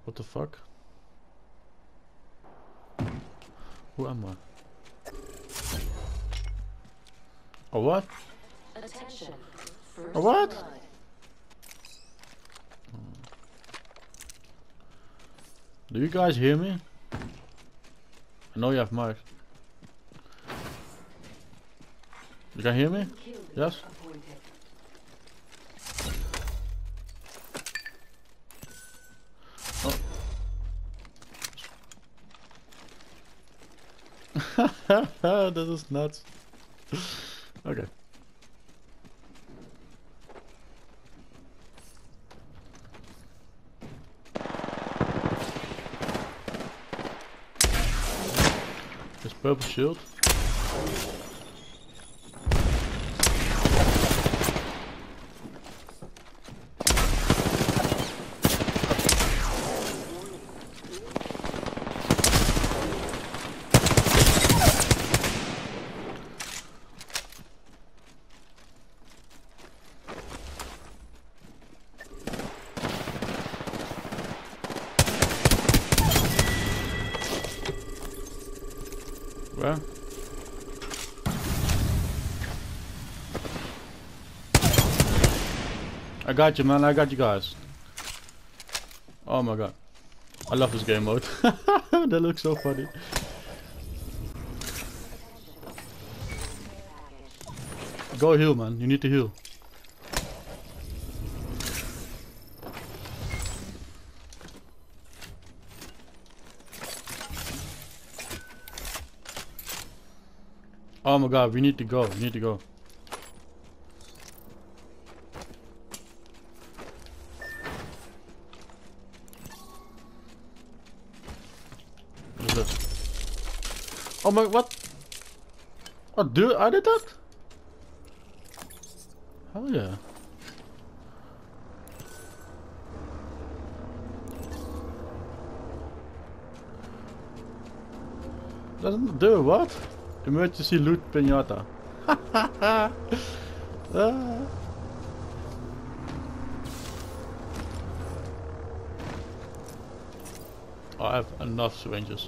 What the fuck? Who am I? Oh what? Attention. Oh what? Blood. Do you guys hear me? I know you have mics. You can hear me? Yes? Oh. This is nuts. Okay. This purple shield. Where? I got you, man. I got you guys. Oh my god. I love this game mode. That looks so funny. Go heal, man. You need to heal. Oh my god, we need to go. We need to go. What is this? Oh my, what? Oh, dude, I did that? Hell yeah. Doesn't do what? Emergency loot pinata. Ah. Oh, I have enough syringes.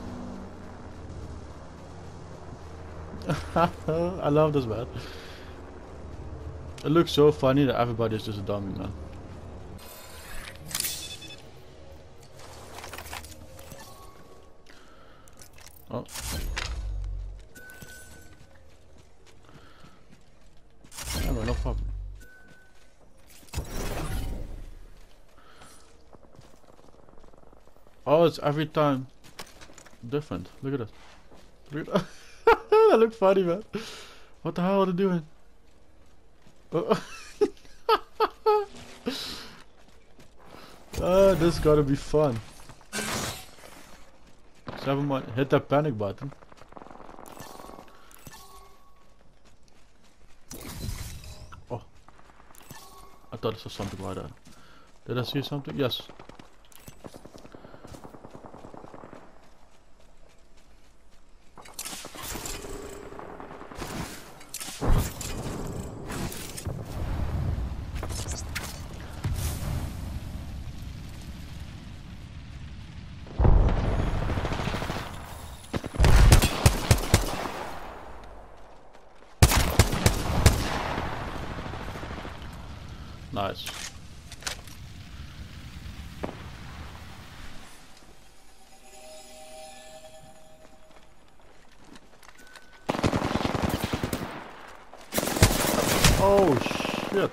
I love this, man. It looks so funny that everybody is just a dummy, man. Oh. No problem. Oh, it's every time different. Look at that. Look at that. That looked funny, man. What the hell are they doing? Oh. This gotta be fun. 7 months. Hit that panic button. Oh. I thought I saw something like that. Did I see something? Yes. Nice. Oh shit.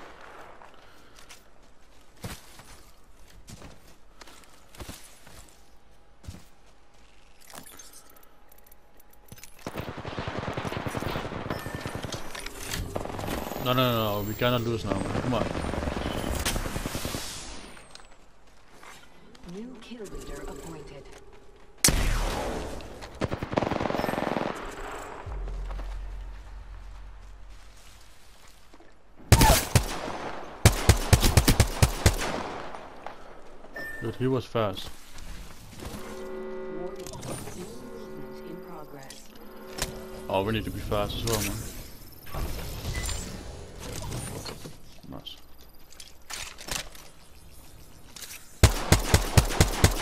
No, we cannot lose now. Come on. New kill leader appointed. Dude, he was fast. In progress. Oh, we need to be fast as well, man. Nice.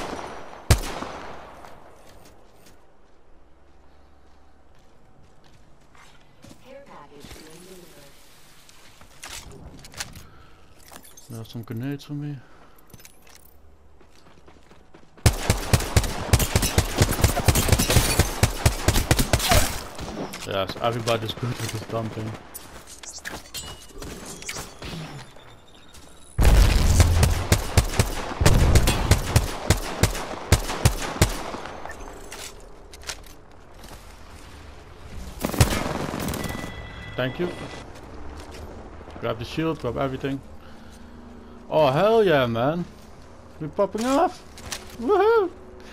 some grenades for me. Yes, everybody's good with this dumb thing. Thank you. Grab the shield, grab everything. Oh hell yeah, man. We're popping off. Woohoo!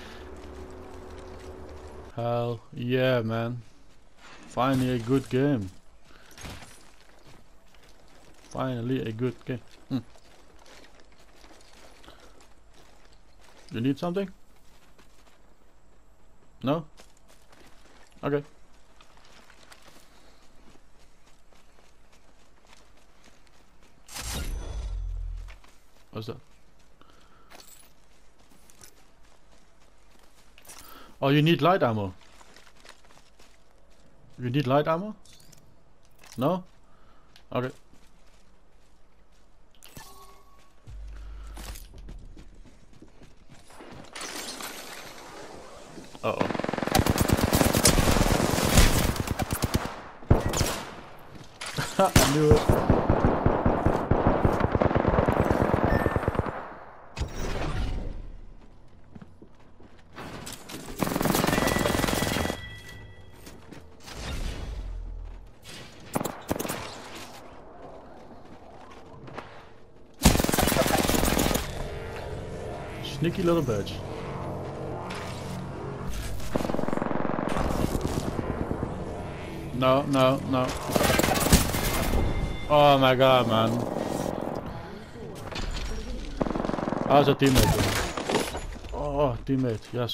Hell yeah, man. Finally a good game. Finally a good game. You need something? No? Okay. What's that? Oh, you need light ammo. You need light ammo? No? Okay. Uh-oh. I knew it. Sneaky little bitch. No, no, no. Oh my god, man. How's a teammate doing? Oh, teammate, yes.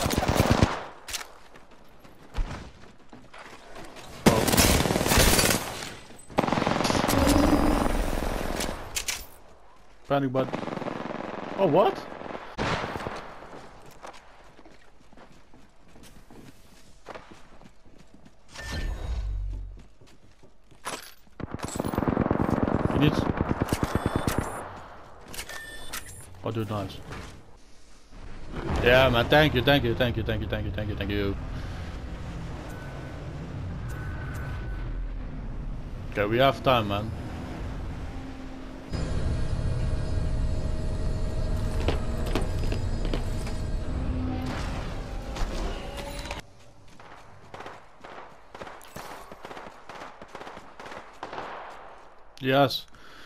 Panic button. Oh, what? You need... Oh, dude, nice. Yeah, man, thank you, thank you, thank you, thank you, thank you, thank you, thank you. Okay, we have time, man. Yes.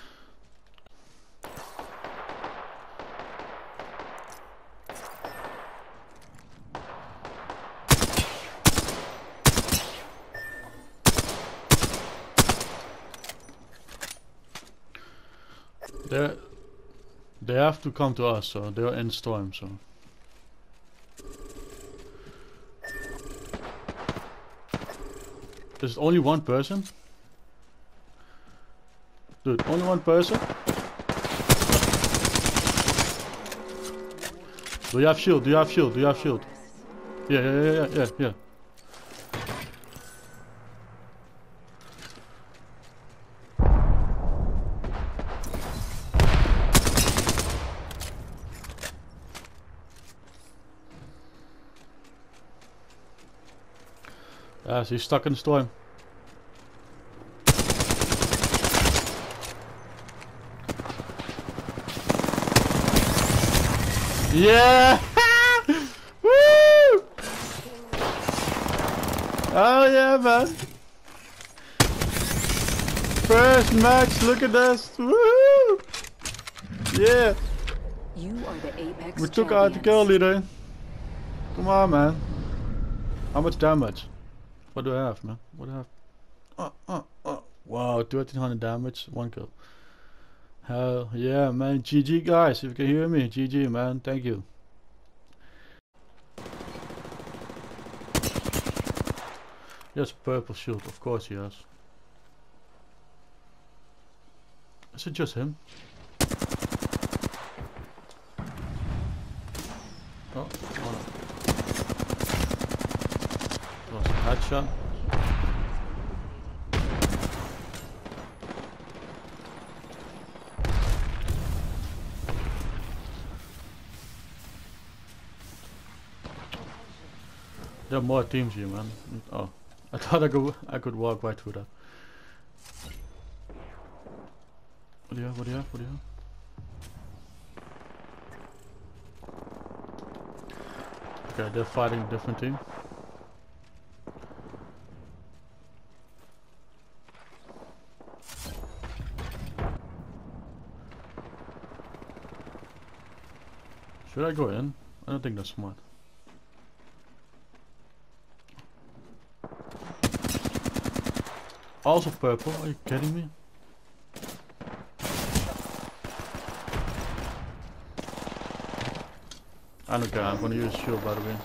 They have to come to us, so they're in storm, so. There's only one person? Dude, only one person? Do you have shield? Do you have shield? Do you have shield? Yeah. Yes, he's stuck in the storm. Yeah! Woo! Oh yeah, man! First match, look at this! Woo! Yeah! You are the Apex We took out the kill leader. Come on, man. How much damage? What do I have, man? What do I have? Wow, 1300 damage, 1 kill. Hell yeah, man. GG, guys. If you can hear me, GG, man. Thank you. Yes, purple shield. Of course he has. Is it just him? Oh, that was a headshot. There are more teams here, man. Oh, I thought I could walk right through that. What do you have? What do you have? What do you have? Okay, they're fighting a different team. Should I go in? I don't think that's smart. Also purple, are you kidding me? I don't care, I'm gonna use shield by the way.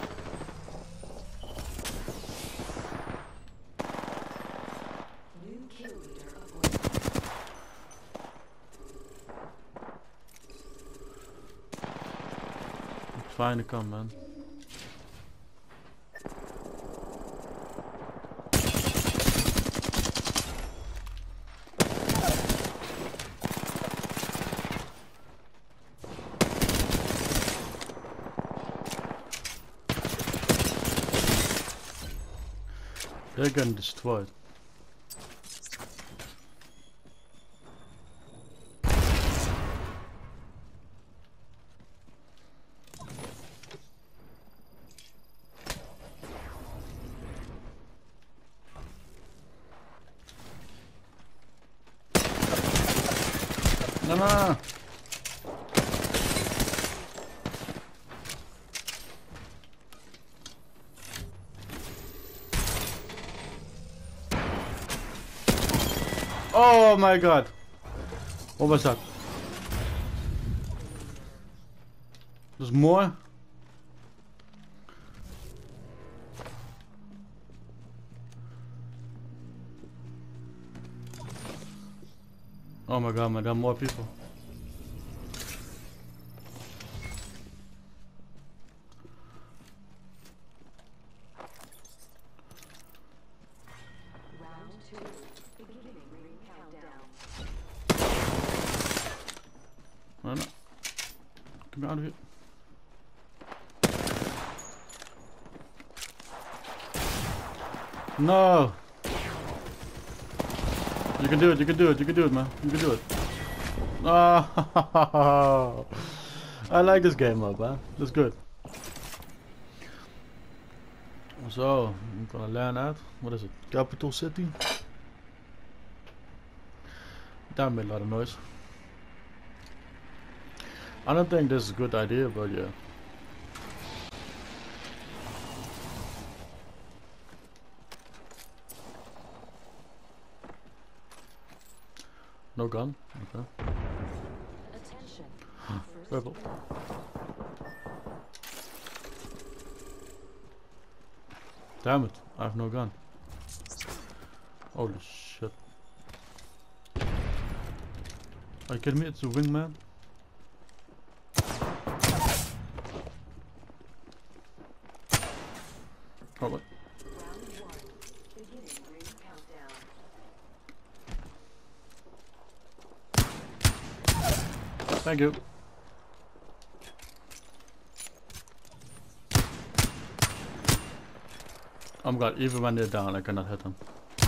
It's fine to come, man. They're getting destroyed. No, no. Oh my god. What was that? There's more? Oh my god, man, there are more people. No, no. Get me out of here. No! You can do it, you can do it, you can do it, man. You can do it. Oh, I like this game mode, man. That's good. So, I'm gonna land out. What is it? Capital City? That made a lot of noise. I don't think this is a good idea, but yeah. No gun? Okay. Attention. Purple. Damn it, I have no gun. Holy shit. Are you kidding me? It's a wingman? Oh, what? Thank you. Oh my god, even when they're down, I cannot hit them.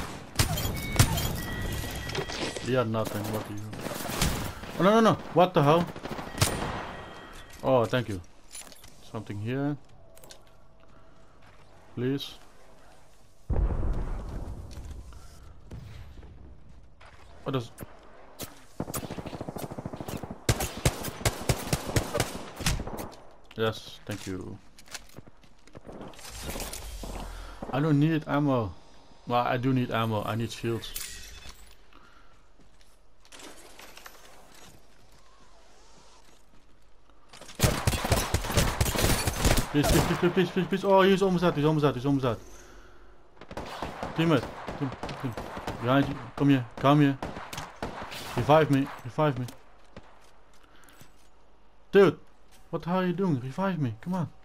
He had nothing, what do you... Oh no, no, no, what the hell? Oh, thank you. Something here. Please. What is... Yes, thank you. I don't need ammo. Well, I do need ammo. I need shields. Please, please, please, please, please, please. Oh, he's almost out. He's almost out. He's almost out. Teammate. Team. Behind you. Come here. Come here. Revive me. Revive me. Dude. What the hell are you doing? Revive me. Come on.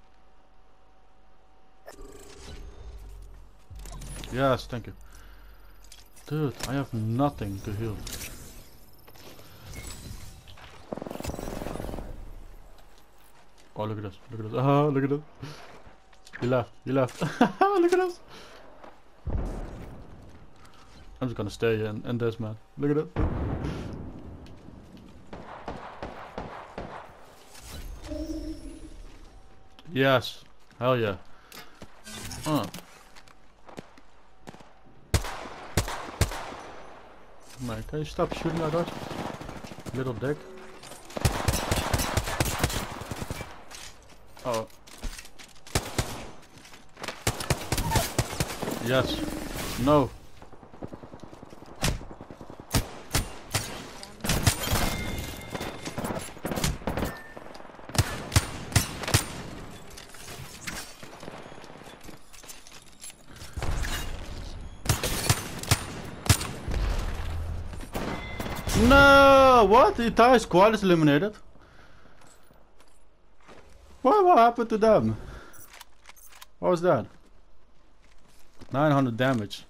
Yes, thank you. Dude, I have nothing to heal. Oh, look at this. Look at this. Oh, look at this. You left. You left. Look at us. I'm just gonna stay in this, man. Look at it. Yes. Hell yeah. Man, can you stop shooting at us? Little dick. Oh. Yes. No. No! What? The entire squad is eliminated? What happened to them? What was that? 900 damage.